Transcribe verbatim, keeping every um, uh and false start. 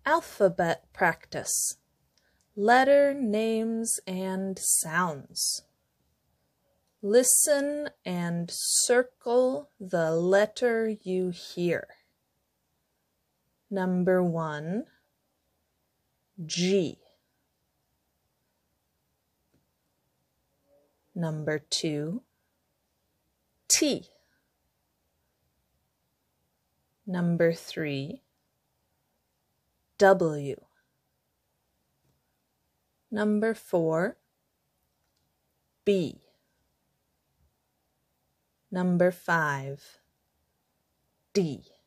Alphabet practice. Letter names and sounds. Listen and circle the letter you hear. Number one, G. Number two, T. Number three, W. Number four, B. Number five, D.